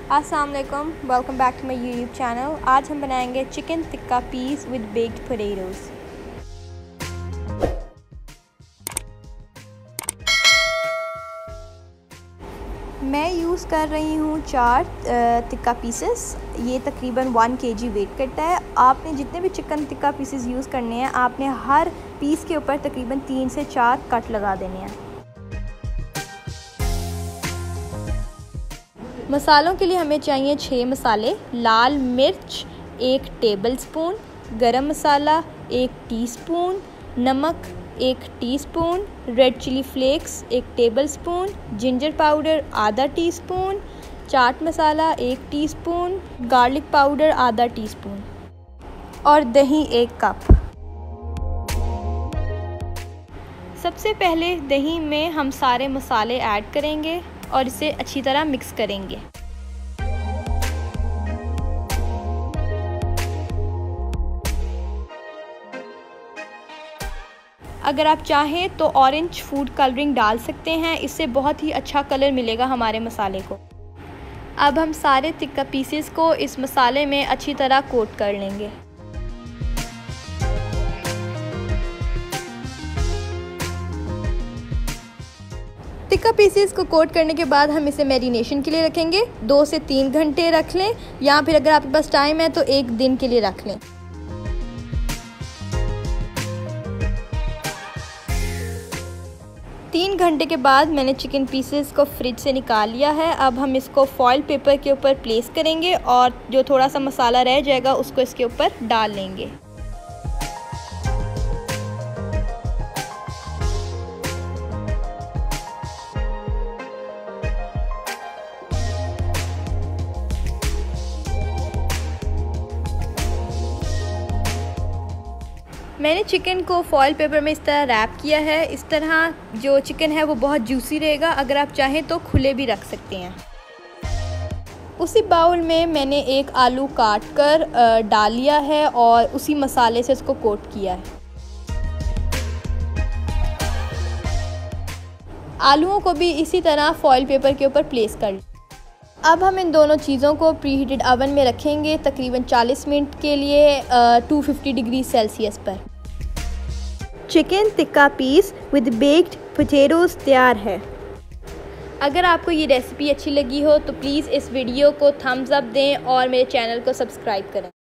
अस्सलाम वालेकुम, welcome back to my YouTube channel. आज हम बनाएंगे chicken tikka piece with baked potatoes. मैं यूज़ कर रही हूँ 4 टिक्का पीसेस। ये तकरीबन 1 kg वेट करता है। आपने जितने भी चिकन टिक्का पीसेस यूज़ करने हैं, आपने हर पीस के ऊपर तकरीबन 3 से 4 कट लगा देने हैं। मसालों के लिए हमें चाहिए 6 मसाले। लाल मिर्च 1 टेबलस्पून, गरम मसाला 1 टीस्पून, नमक 1 teaspoon, red chilli flakes 1 tablespoon, ginger powder आधा teaspoon, chaat masala 1 teaspoon, garlic powder आधा टीस्पून और दही 1 कप। सबसे पहले दही में हम सारे मसाले ऐड करेंगे और इसे अच्छी तरह मिक्स करेंगे। अगर आप चाहें तो ऑरेंज फूड कलरिंग डाल सकते हैं, इससे बहुत ही अच्छा कलर मिलेगा हमारे मसाले को। अब हम सारे टिक्का पीसेस को इस मसाले में अच्छी तरह कोट कर लेंगे। टिक्का पीसेस को कोट करने के बाद हम इसे मैरिनेशन के लिए रखेंगे। 2 से 3 घंटे रख लें, या फिर अगर आपके पास टाइम है तो 1 दिन के लिए रख लें। तीन घंटे के बाद मैंने चिकन पीसेस को फ्रिज से निकाल लिया है। अब हम इसको फॉइल पेपर के ऊपर प्लेस करेंगे और जो थोड़ा सा मसाला रह जाएगा उसको इसके ऊपर डाल लेंगे। मैंने चिकन को फॉइल पेपर में इस तरह रैप किया है। इस तरह जो चिकन है वो बहुत जूसी रहेगा। अगर आप चाहें तो खुले भी रख सकते हैं। उसी बाउल में मैंने 1 आलू काट कर डाल लिया है और उसी मसाले से इसको कोट किया है। आलूओं को भी इसी तरह फॉइल पेपर के ऊपर प्लेस कर। अब हम इन दोनों चीज़ों को प्री हीटेड ओवन में रखेंगे तकरीबन 40 मिनट के लिए 250 डिग्री सेल्सियस पर। Chicken tikka piece with baked potatoes तैयार है। अगर आपको ये रेसिपी अच्छी लगी हो तो प्लीज़ इस वीडियो को थम्स अप दें और मेरे चैनल को सब्सक्राइब करें।